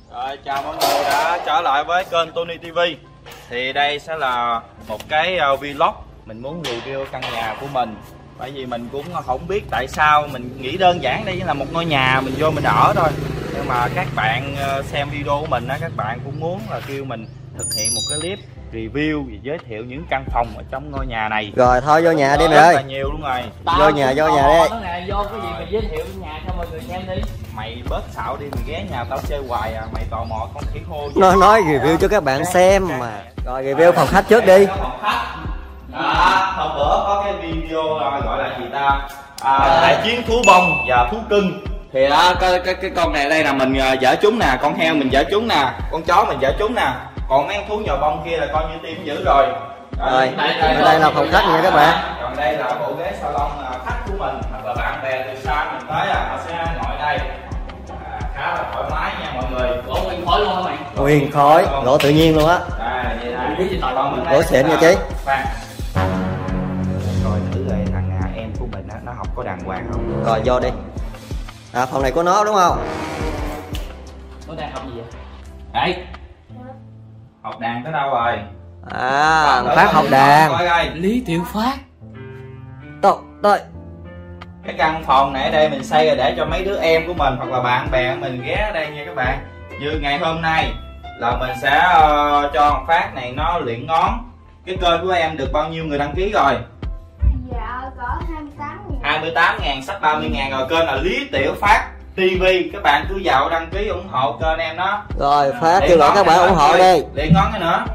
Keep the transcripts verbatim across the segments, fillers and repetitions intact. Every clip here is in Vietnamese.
Rồi, chào mọi người đã trở lại với kênh Tony ti vi. Thì đây sẽ là một cái vlog mình muốn review căn nhà của mình. Bởi vì mình cũng không biết tại sao, mình nghĩ đơn giản đây là một ngôi nhà mình vô mình ở thôi. Nhưng mà các bạn xem video của mình á, các bạn cũng muốn là kêu mình thực hiện một cái clip review và giới thiệu những căn phòng ở trong ngôi nhà này. Rồi thôi vô nhà đi mày ơi. Rất là nhiều luôn rồi. Vô nhà vô nhà đi. Nè, vô cái gì mày giới thiệu nhà cho mọi người xem đi. Mày bớt xạo đi, mày ghé nhà tao chơi hoài à, mày tò mò con khỉ khô. Nó nói review cho các bạn xem mà. Rồi review phòng khách trước đi. Phòng khách. À, hôm bữa có cái video gọi là gì ta? À, đại chiến thú bông và thú cưng. Thì đó, cái, cái cái con này đây là mình dở chúng nè, con heo mình dở chúng nè, con chó mình dở chúng nè. Còn mấy thú nhồi bông kia là coi như tim dữ rồi. Rồi, ở đây là phòng khách nha các bạn. Còn đây là bộ ghế salon khách của mình, hoặc là bạn bè từ xa mình tới à, họ sẽ ngồi đây. À, khá là thoải mái nha mọi người. Ủa nguyên khói luôn hả mày? Nguyên khói, lỗ tự nhiên luôn á. Đây, vậy đây. Lỗ xịn nha chị. Khoan. Coi thử rồi thằng em của mình á, nó học có đàng hoàng không? Rồi vô đi. À, phòng này của nó đúng không? Nó đang học gì vậy? Đây. Học đàn tới đâu rồi? À, Phát học đàn. Lý Tiểu Phát. Tôi, tôi. Cái căn phòng này ở đây mình xây rồi để cho mấy đứa em của mình hoặc là bạn bè mình ghé ở đây nha các bạn. Như ngày hôm nay là mình sẽ uh, cho thằng Phát này nó luyện ngón. Cái kênh của em được bao nhiêu người đăng ký rồi? Dạ có hai mươi tám ngàn. hai mươi tám ngàn, sắp ba mươi ngàn rồi. Kênh là Lý Tiểu Phát ti vi. Các bạn cứ vào đăng ký ủng hộ kênh em đó. Rồi Phát kêu gọi các bạn ủng hộ đi. Luyện ngón cái nữa.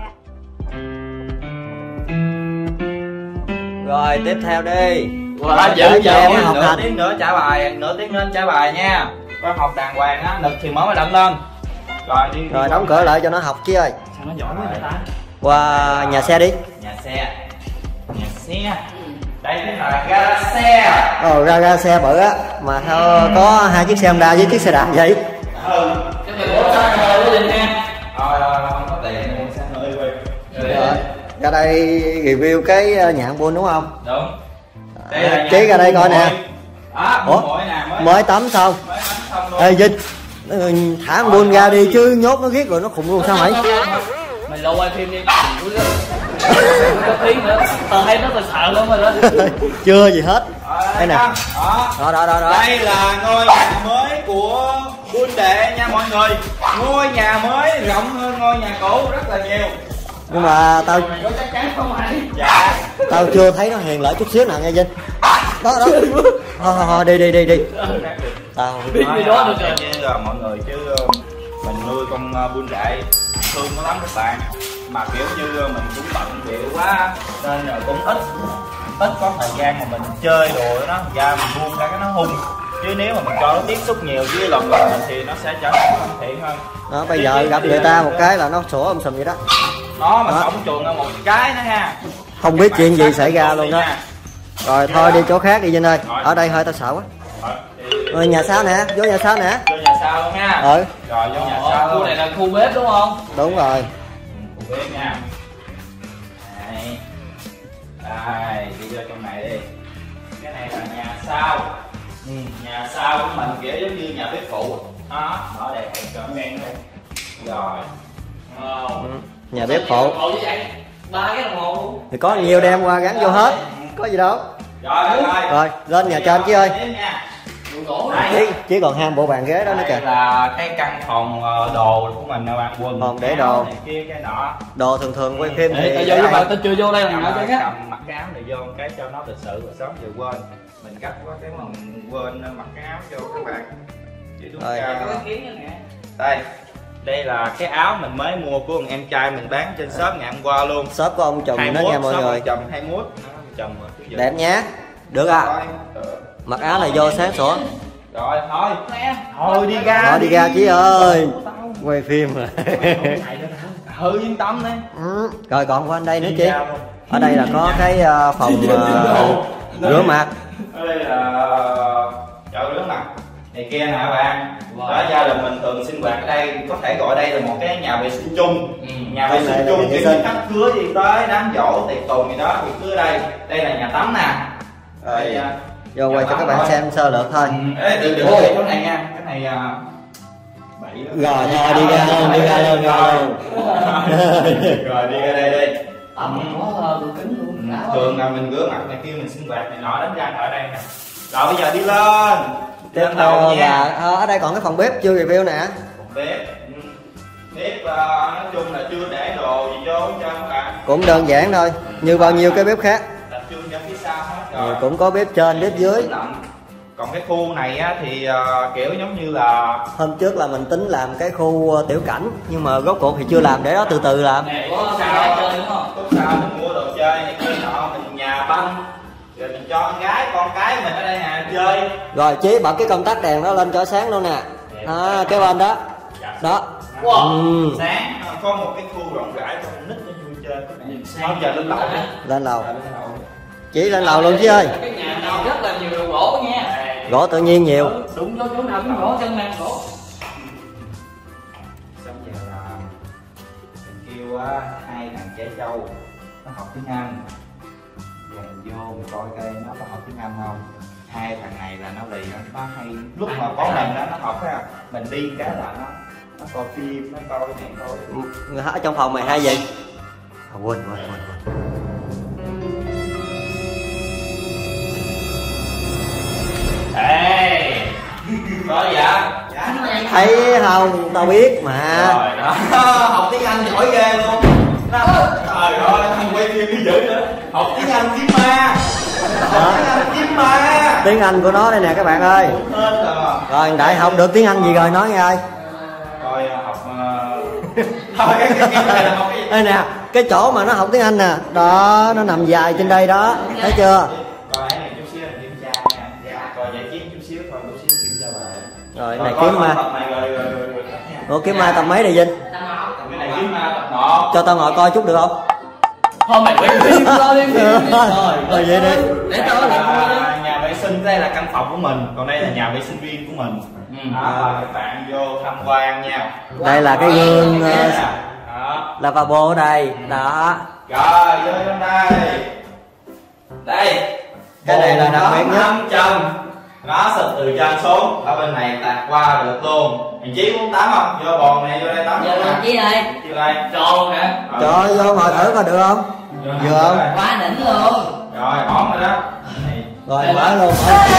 Rồi tiếp theo đi. Wow, giữ giờ em học nửa hành. tiếng nữa trả bài, nửa tiếng nữa trả bài nha. Con học đàng hoàng á, nực thì mở máy lạnh lên. Rồi đi. Rồi đóng cửa lại cho nó học chứ ơi. Sao nó giỏi quá vậy ta? Qua nhà xe đi. Nhà xe. Nhà xe. Đây là gara xe. Ồ, ra ra xe bự á, mà sao có hai chiếc xe Honda với chiếc xe đạp vậy? Ừ. Cái mày bố sao rồi đó Linh nha. Rồi rồi không có tiền mua xe hơi quên. Rồi. Ra đây review cái nhà ăn buôn đúng không? Đúng. À, Chí ra đây coi nè. Đó, ủa? nè, mới, Mới tắm xong. mới tắm xong luôn. Ê Vinh, thả ăn buôn ra đi chứ nhốt nó riết rồi nó khùng luôn sao mày? Mày lâu quay phim đi. Có tiếng nữa. Tao thấy nó tao sợ lắm rồi đó. Chưa gì hết. Đây nè. Đó. Đó đó đó đó. Đây là ngôi nhà mới của Buôn Đệ nha mọi người. Ngôi nhà mới rộng hơn ngôi nhà cũ rất là nhiều. Nhưng mà tao Có chắc chắn không mày? Dạ. tao chưa thấy nó hiền lợi chút xíu nào nha Vinh. Đó đó. Thôi thôi thôi đi đi đi đi. Tao Biết gì đó được rồi. Chứ là mọi người chứ mình nuôi con Buôn Đệ thương nó lắm các bạn. Mà kiểu như mình cũng bận bịu quá nên là cũng ít ít có thời gian mà mình chơi đồ nó ra mình buông ra cái nó hung. Chứ nếu mà mình cho nó tiếp xúc nhiều với lòng người mình thì nó sẽ trở nên thân thiện hơn. đó bây giờ gặp người ta một cái là nó sủa um sùm vậy đó. Nó mà Đó. sống chuồng ra một cái nữa ha. Không biết chuyện gì xảy ra luôn đó. Rồi thôi đi chỗ khác đi Vinh ơi. Ở đây hơi tao sợ quá. Rồi nhà sau nè, vô nhà sau nè. Vô nhà sau luôn nha. Ừ. Rồi vô nhà Ồ, sau khu luôn. này là khu bếp đúng không? Đúng rồi. Khu bếp nha. Đây. Đây, đi vô trong này đi. Cái này là nhà sau. Ừ, nhà sau của mình kiểu giống như nhà bếp phụ. Đó, mở đèn cho men thôi. Rồi. Wow. Ừ. Nhà bếp phụ. Ồ như vậy. Ba cái đồng hồ luôn. Thì có nhiều đem qua gắn vô hết. Có gì đâu. Rồi, rồi, rồi. Rồi lên nhà trên chứ ơi. Đồ gỗ Đây. Chỉ, chỉ còn hai bộ bàn ghế đó nữa Đây kìa. là cái căn phòng ờ, đồ của mình nè bạn, quần Phòng để áo đồ. này kia cái nọ. Đồ thường thường quay phim Ê, thì tao vô với bạn tao chưa vô đây cầm, mà nói chứ á. cầm mặc cái áo này vô cái cho nó lịch sự rồi sớm giờ quên. Mình cắt quá cái mình quên mặc cái áo vô các bạn. Chỉ đúng Rồi. ra. Có cái kiến nữa nè. Đây. Đây là cái áo mình mới mua của một em trai mình bán trên shop ngày hôm qua luôn. shop của ông chùm đó nha mọi người. Chùm hai mươi mốt, chùm rồi. Đẹp nhá. Được à. Mặc áo này vô sáng sủa. Rồi thôi. Thôi đi ra. Thôi đi ra Chí ơi. Quay phim rồi. Ừ yên tâm đi. Ừ. Rồi còn qua anh đây nữa Chí. Ở đây là có cái uh, phòng uh, rửa mặt. Ở đây là chợ rửa mặt này kia nè các bạn. Đó, gia đình mình thường sinh hoạt ở đây, có thể gọi đây là một cái nhà vệ sinh chung. Ừ. Nhà vệ sinh chung kiểu như khách cưới gì tới đám giỗ tiệc tùng gì đó thì cứ ở đây. Đây là nhà tắm nè. Rồi Vô quay cho các bạn xem sơ lược thôi. Ê, đừng đừng có chỗ này nha, cái này Rồi thôi đi ra luôn, đi ra luôn, ra luôn. Rồi đi ra đây đi. Ẩm có đồ cứng luôn. Thường là mình rửa mặt này kia mình sinh hoạt này nọ đánh răng ở đây nè. Rồi bây giờ đi lên. Tiếp theo là ở đây còn cái phòng bếp chưa review nè. Phòng bếp. Bếp uh, nói chung là chưa để đồ gì vô cho các bạn. Cũng đơn giản thôi, như bao nhiêu cái bếp khác. Tập trung cho phía sau hết Rồi. rồi. Cũng có bếp trên, bếp dưới. Còn cái khu này á, thì uh, kiểu giống như là hôm trước là mình tính làm cái khu uh, tiểu cảnh, nhưng mà rốt cuộc thì chưa làm, để đó từ từ làm. Nè có sao chơi đúng không? Lúc sau mình mua đồ chơi này kia nọ, mình nhà banh rồi mình cho con gái con cái mình ở đây nè chơi. Rồi Chí bật cái công tắc đèn đó lên cho sáng luôn nè. À, cái bên đó đó. Wow. Ừ. Sáng có một cái khu rộng rãi cho con nít nó vui chơi. Bây giờ lên lầu đi. Lên lầu. Chí lên lầu luôn Chí ơi. Cái nhà này rất là nhiều đồ gỗ nha. Gỗ tự nhiên nhiều. Đúng chỗ chỗ nào cũng gỗ, chân mang gỗ. Xong giờ là mình kêu á, hai thằng trẻ trâu nó học tiếng Anh. Giờ mình vô mình coi coi nó có học tiếng Anh không. Hai thằng này là nó lì lắm, nó hay lúc mà có mình đó nó học á, mình đi cái là nó nó coi phim, nó coi cái này coi. Ở trong phòng mày hay gì? À, quên quên quên quên. Ê, có dạ? Thấy không, tao biết mà. Rồi đó, học tiếng Anh giỏi ghê luôn. Trời ơi, thằng quay phim đi dữ nữa. Học tiếng Anh kiếm ma. Học tiếng Anh kiếm ma. Tiếng Anh của nó đây nè các bạn ơi. Rồi Đại học được tiếng Anh gì rồi nói nghe ơi. Coi học thôi cái cái cái này là học cái đây nè, cái chỗ mà nó học tiếng Anh nè, đó nó nằm dài trên đây đó, thấy chưa? Coi này chút xíu kiểm tra nha. Dạ, coi giải chiến chút xíu thôi, chút xíu kiểm tra bài. Rồi này kiếm ma. Ủa kiếm ma tầm mấy đây Vinh? Cái này kiếm ma tập một. Cho tao ngồi coi chút được không? Thôi mày quay phim thôi đi. Rồi vậy đi. Để tao làm. Nhà vệ sinh đây là căn phòng của mình, còn đây là nhà vệ sinh riêng của mình. Đó, các bạn vô tham quan nha. Đây là cái gương uh, lavabo ở đây đó. Rồi vô trong đây. Đây cái này là đặc biệt nhất. Năm chân nó sụp từ chân xuống, ở bên này tạt qua được luôn. Thằng Chí muốn tắm không? Vô bồn này, vô đây tắm. Giờ làm Chí ơi. Vô đây. Tròn hả? Cho vô ngồi thử coi được không? Vừa không? Quá đỉnh luôn. Rồi ổn rồi đó. Rồi mở luôn.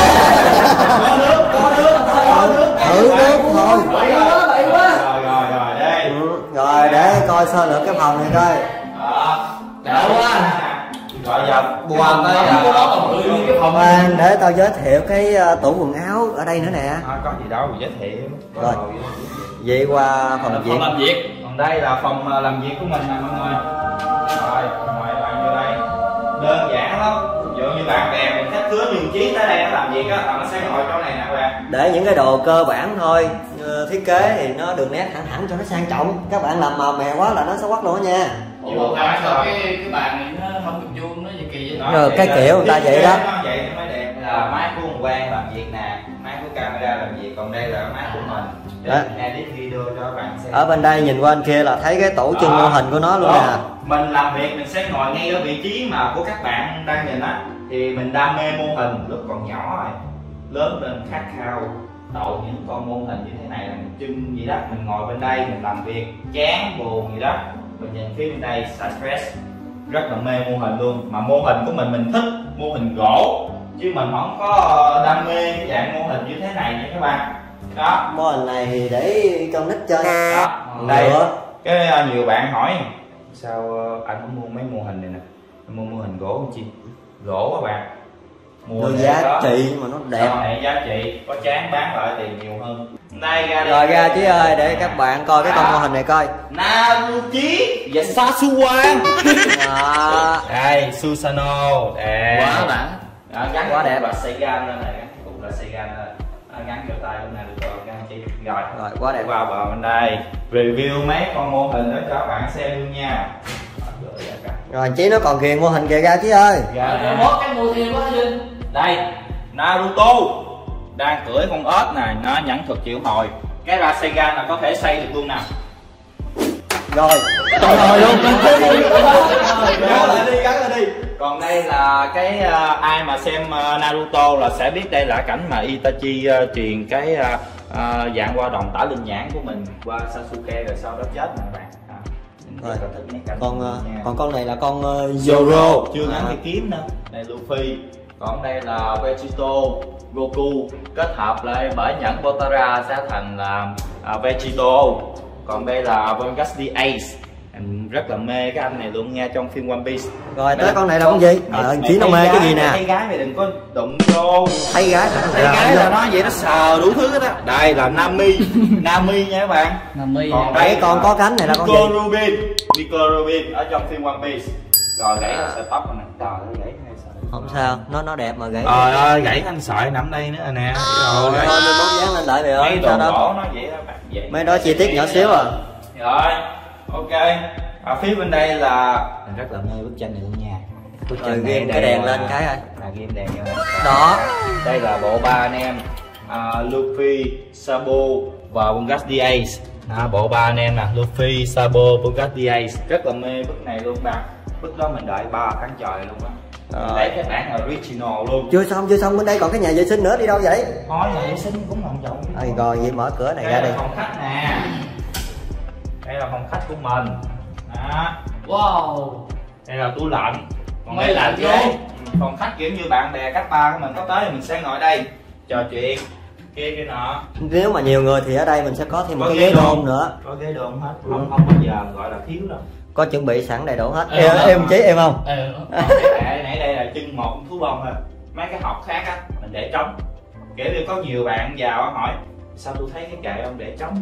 Có nước, có nước, có nước. Thử nước thôi. Bậy quá, bậy quá. Rồi rồi rồi đây. Rồi để coi sơ lược cái phòng này coi. Đó. Đỡ quá. Rồi giờ buồn đây là Khoan, để tao giới thiệu cái uh, tủ quần áo ở đây nữa nè. à, có gì đâu giới thiệu. Rồi vậy qua phòng việc. Phòng làm việc. Còn đây là phòng uh, làm việc của mình nè mọi người. Rồi mời bạn vô đây. Đơn giản lắm. Ví dụ như bạn bè mình khách khứa như Chí tới đây nó làm việc á, là nó sẽ ngồi chỗ này nè các bạn. Để những cái đồ cơ bản thôi, uh, thiết kế thì nó đường nét thẳng thẳng cho nó sang trọng. Các bạn làm màu mè quá là nó sẽ quắc luôn đó nha. Ủa mà sao cái cái bàn này nó không được vuông, nó gì kỳ vậy? Rồi cái kiểu người ta vậy đó. Nó vậy nó mới đẹp. Là máy của ông Quang làm việc nè, máy của camera làm việc, còn đây là máy của mình. Để edit video cho các bạn xem. Ở bên đây nhìn qua bên kia là thấy cái tổ trưng mô hình của nó luôn nè. Mình làm việc mình sẽ ngồi ngay ở vị trí mà của các bạn đang nhìn á, thì mình đam mê mô hình lúc còn nhỏ rồi, lớn lên khát khao đậu những con mô hình như thế này là mình trưng gì đó, mình ngồi bên đây mình làm việc chán buồn gì đó, mình nhìn phía bên đây xả stress, rất là mê mô hình luôn. Mà mô hình của mình mình thích mô hình gỗ chứ mình không có đam mê cái dạng mô hình như thế này nha các bạn. Đó, Mô hình này thì để con nít chơi. đó đây cái uh, nhiều bạn hỏi sao uh, anh không mua mấy mô hình này nè, anh mua mô hình gỗ làm chi? Gỗ các bạn mua được giá đó. Trị mà nó đẹp. Sau này giá trị có chán bán lại tiền nhiều hơn. Đây ra rồi ra Chí ơi, để các bạn coi cái con mô hình này coi. Naruchi và Sasuwan. À. Đây Susanoo đây. Quá đã. Đó, gắn quá đẹp. và Seigan lên này, gắn cục là Seigan lên. Đó, gắn vào tay bên này được rồi, gắn chi. Rồi. Rồi quá đẹp. Qua bờ bên đây review mấy con mô hình đó cho các bạn xem luôn nha. Rồi Chí nó còn ghiền mô hình kìa ra Chí ơi. Dạ. Mốt cái mô thêm quá Vinh. Đây Naruto đang cưỡi con ếch này, nó nhẫn thuật triệu hồi. Cái Rasengan là có thể xây được luôn nè. Rồi trời ơi luôn. Gắn lại đi, gắn lại đi. Còn đây là cái uh, ai mà xem uh, Naruto là sẽ biết đây là cảnh mà Itachi uh, truyền cái uh, à, dạng qua đồng tả linh nhãn của mình qua Sasuke rồi sau đó chết nè các bạn. À, rồi. Thích Còn còn con này là con uh, Zoro chưa gắn à. cái kiếm nữa. Đây Luffy. Còn đây là Vegito, Goku kết hợp lại bởi nhẫn Potara sẽ thành là uh, Vegito. Còn đây là Vanguard Ace. Em rất là mê cái anh này luôn nha trong phim One Piece. Rồi tới con này là con gì? Ờ Chí nó mê cái gì nè? Thấy gái mày đừng có đụng vô. Thấy gái Thấy gái là nó vậy, nó sờ đủ thứ đó. Đây là Nami, Nami nha các bạn. Nami. Còn đây con có cánh này là con gì? Nico Robin, Nico Robin ở trong phim One Piece. Rồi gãy sợi tóc này, trời ơi gãy hay sợi. Không sao, nó nó đẹp mà gãy. Trời ơi gãy thanh sợi nằm đây nữa nè. Rồi Rồi thôi mình bóng dáng lên lại rồi mấy đồ sao đâu. gỗ nó vậy đó bạn. Vậy. Mấy đó chi tiết nhỏ xíu à. Rồi, ok. Ở phía bên đây là mình rất là mê bức tranh này luôn nha. Bức Rồi ghim cái đèn lên cái ơi. Là ghim đèn nha. Đó. Đây là bộ ba anh em uh, Luffy, Sabo và Vanguard Ace. À, bộ ba anh em nè, Luffy, Sabo, Vanguard Ace. Rất là mê bức này luôn bạn. Bức đó mình đợi ba tháng trời luôn á. Lấy cái bản original luôn. Chưa xong, chưa xong, bên đây còn cái nhà vệ sinh nữa đi đâu vậy? Thôi nhà vệ sinh cũng lòng trọng. Rồi rồi vậy mở cửa này Đây ra là đi. phòng khách nè. Đây là phòng khách của mình. Đó. Wow. Đây là tủ lạnh. Còn Máy đây là lạnh ghế. luôn. Phòng khách kiểu như bạn bè cách ba của mình có tới thì mình sẽ ngồi đây trò chuyện kia kia nọ. Nếu mà nhiều người thì ở đây mình sẽ có thêm một Có cái ghế ghế đôn. đôn nữa. Có ghế đôn hết, không không bao giờ gọi là thiếu đâu. Có chuẩn bị sẵn đầy đủ hết. Ừ, Em, ừ. em chí em không? Ừ. Nãy nãy đây là chân một thú bông thôi. Mấy cái hộp khác á mình để trống. Kiểu như có nhiều bạn vào hỏi sao tôi thấy cái kệ ông để trống.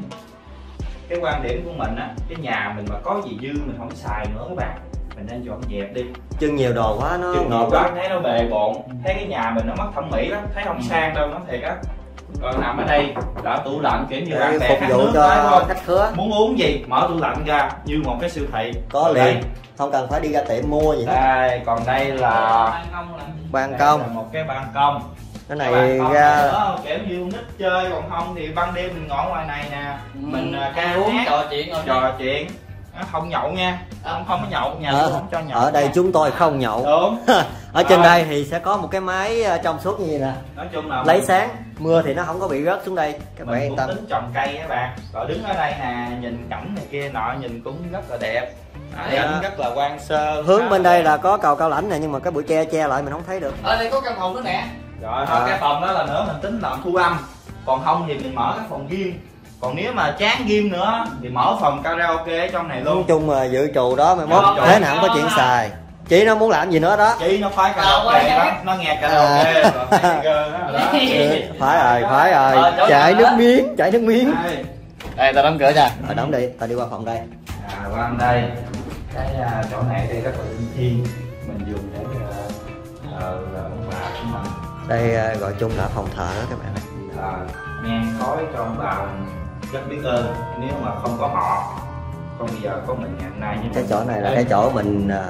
Cái quan điểm của mình á, cái nhà mình mà có gì dư mình không xài nữa các bạn, mình nên dọn dẹp đi. Chân nhiều đồ quá nó Chừng ngọt quá quá. thấy nó bề bộn, thấy cái nhà mình nó mất thẩm mỹ lắm, thấy không sang đâu nó thiệt á. Còn nằm ở đây là tủ lạnh kiểu như bạn bè Phục khát vụ nước cho phải không? khách khứa. Muốn uống gì mở tủ lạnh ra như một cái siêu thị. Có Còn liền. đây, Không cần phải đi ra tiệm mua gì hết. đây còn đây là Ban đây công. là một cái ban công. Cái Cái này ban công ra này đó, kiểu như con nít chơi, còn không thì ban đêm mình ngồi ngoài này nè, mình Ừ, à, ca ăn uống hát trò chuyện rồi. trò chuyện. Nó không nhậu nha, không không có nhậu, nhà ở, tôi không cho nhậu. ở đây nha. chúng tôi không nhậu. Đúng. Ở trên Rồi. đây thì sẽ có một cái máy ờ, trong suốt như vậy nè. Nói chung là Lấy mình- sáng, mưa thì nó không có bị rớt xuống đây. Các bạn mình yên cũng tâm. tính trồng cây các bạn. Rồi đứng ở đây nè, nhìn cảnh này kia nọ nhìn cũng rất là đẹp. Đấy, Dạ. cũng rất là quan sơ. Hướng bên đây là có cầu cao lãnh này nhưng mà cái bụi tre che lại mình không thấy được. Ở đây có căn phòng nữa nè. Rồi thôi À. cái phòng đó là nữa mình tính làm thu âm. Còn không thì mình mở cái phòng game. Còn nếu mà chán game nữa thì mở phòng karaoke ở trong này Nói luôn. chung là dự trù đó mai mốt Dạ. thế nào cũng có chuyện xài. Chị nó muốn làm gì nữa đó. Chị nó khoái Ờ, karaoke quay đó, nó nghe karaoke rồi thấy cơ đó. đó. Ừ, phải rồi, phải Ờ, rồi. chỗ Chạy nào nước đó? miếng, chạy nước miếng. Đây. Đây tao đóng cửa cho. Rồi đóng đi, tao đi qua phòng đây. À, qua bên đây cái à, chỗ này đây rất là linh thiêng, mình dùng để uh, ông bà của mình Đây ờ, gọi chung là phòng thờ đó các bạn. là nhang khói cho ông bà mình rất biết ơn, nếu mà không có họ không bao giờ có mình ngày hôm nay như Cái mình. chỗ này là Đấy. cái chỗ mình ờ,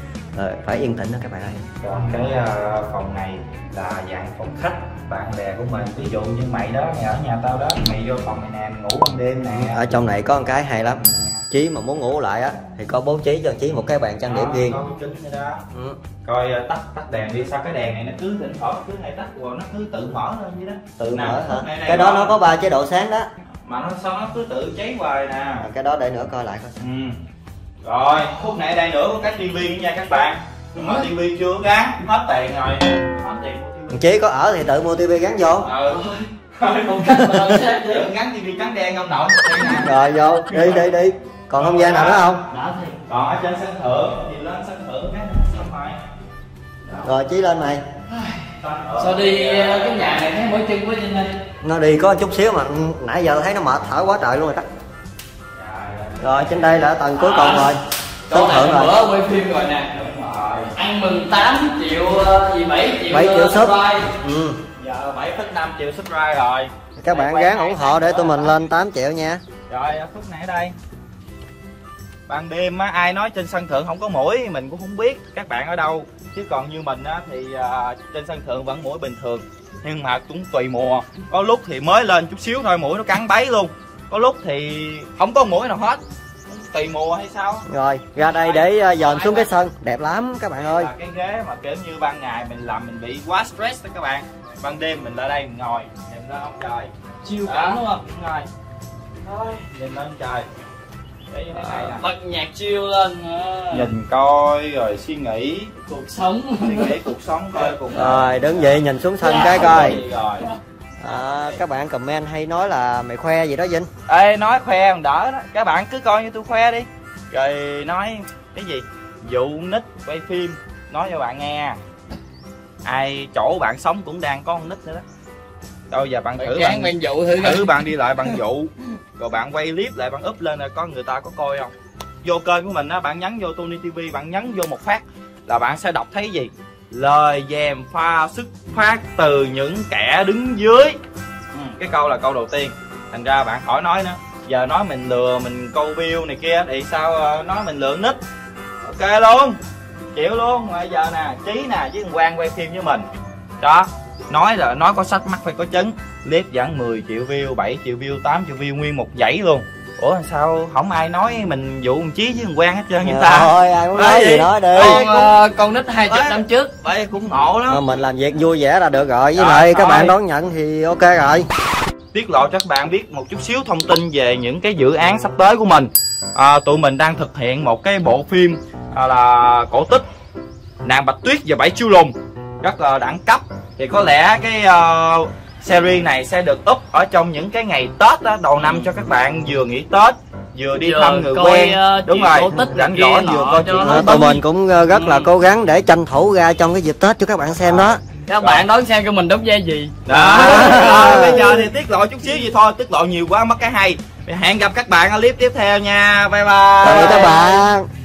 ờ, phải yên tĩnh đó các bạn ơi. Còn cái à, phòng này là dạng phòng khách bạn bè của mình, ví dụ như mày đó, mày ở nhà tao đó, mày vô phòng này nè, mày ngủ ban đêm nè. Ở trong này có một cái hay lắm. Chí mà muốn ngủ lại á thì có bố trí cho Chí một cái bàn trang điểm Đó, riêng. có cái kính vậy đó. Ừ. Coi uh, tắt tắt đèn đi, sao cái đèn này nó cứ thỉnh thoảng cứ này tắt rồi nó cứ tự mở lên vậy đó. Tự Nào, mở hả? khúc này đây Cái đó mở. nó có ba chế độ sáng đó. Mà nó sao nó cứ tự cháy hoài nè. À, cái đó để nữa coi lại coi. Ừ. Rồi khúc này đây nữa có cái tivi nha các bạn. Nhưng mà tivi chưa gắn, hết tiền rồi. Hết tiền mua tivi. Chí có ở thì tự mua tivi gắn vô. Ừ. Không cách mà làm sao chứ. Đừng gắn tivi trắng đen không nội. Rồi vô, đi đi đi. Còn không gian nào nữa không? Đã thì. Còn ở trên sân thượng thì lên sân thượng cái xong rồi. Rồi Chí lên mày. Sao đi ờ, cái nhà này thấy mỗi chân quá trên đây. Nó đi có chút xíu mà nãy giờ thấy nó mệt thở quá trời luôn rồi đó. Rồi trên đây là tầng cuối cùng rồi. Sân Chỗ này thượng rồi. bữa quay phim rồi nè. Rồi. Ăn mừng tám triệu ờ, gì bảy triệu. bảy triệu ờ, sub. subscribe. Ừ. Giờ bảy phẩy năm triệu subscribe rồi. Các bạn ráng ủng hộ để tụi mình lên tám triệu nha. Rồi phút này ở đây ban đêm á, ai nói trên sân thượng không có muỗi mình cũng không biết các bạn ở đâu, chứ còn như mình á, thì uh, trên sân thượng vẫn muỗi bình thường, nhưng mà cũng tùy mùa, có lúc thì mới lên chút xíu thôi muỗi nó cắn bấy luôn, có lúc thì không có muỗi nào hết, tùy mùa hay sao. Rồi ra đây để dòm xuống cái sân đẹp lắm các bạn ơi. Là cái ghế mà kiểu như ban ngày mình làm mình bị quá stress đó các bạn, ban đêm mình lại đây mình ngồi nhìn ra ông trời chiêu cảm đúng không? Đúng rồi. Thôi, nhìn lên trời. Để vô cái này nè. Bật nhạc chiêu lên. À. Nhìn coi rồi suy nghĩ Cuộc sống. suy nghĩ cuộc sống coi cùng. Rồi đứng dậy nhìn xuống sân cái coi. Rồi. À, các bạn comment hay nói là mày khoe gì đó Vinh. Ê, nói khoe còn đỡ đó. Các bạn cứ coi như tôi khoe đi. Rồi nói cái gì? Vụ nick quay phim nói cho bạn nghe. Ai chỗ bạn sống cũng đang có con nick nữa đó. Đâu giờ bạn thử bạn, bạn dụ thử thử bạn đi lại bạn dụ. Rồi bạn quay clip lại bạn up lên là có người ta có coi không? Vô kênh của mình á, bạn nhấn vô Tony ti vi, bạn nhấn vô một phát là bạn sẽ đọc thấy gì? Lời dèm pha xuất phát từ những kẻ đứng dưới. Ừ, cái câu là câu đầu tiên. Thành ra bạn khỏi nói nữa. Giờ nói mình lừa, mình câu view này kia thì sao nói mình lừa nick. Ok luôn. Chịu luôn. Bây giờ nè, Chí nè với thằng Quang quay phim với mình. Đó, nói là nói có sách mắt phải có chứng. Clip dẫn mười triệu view, bảy triệu view, tám triệu view nguyên một dãy luôn. Ủa sao không ai nói mình dụ một Chí với thằng Quang hết trơn vậy ta? Thôi ai muốn nói gì nói đi. Con, uh, con nít hai mươi năm trước. Vậy cũng ngộ lắm. Mà mình làm việc vui vẻ là được rồi. Với Rồi, lại các thôi. bạn đón nhận thì ok rồi. Tiết lộ cho các bạn biết một chút xíu thông tin về những cái dự án sắp tới của mình. À, tụi mình đang thực hiện một cái bộ phim à, là cổ tích Nàng Bạch Tuyết và Bảy Chiêu Lùn, rất là đẳng cấp. Thì có lẽ cái uh, series này sẽ được up ở trong những cái ngày Tết đó, đầu năm cho các bạn vừa nghỉ Tết vừa đi Vừa thăm người coi, quen. uh, Đúng chuyện rồi, cổ tích rảnh kia rỗi nọ vừa coi cho chuyện nó À, cổ tụi tích. mình cũng uh, rất là cố gắng để tranh thủ ra trong cái dịp Tết cho các bạn xem đó. Các bạn đón xem cho mình đóng vai gì? Đó. Rồi, bây giờ thì tiết lộ chút xíu vậy thôi, tiết lộ nhiều quá mất cái hay. Hẹn gặp các bạn ở clip tiếp theo nha. Bye bye. Tạm biệt các bạn.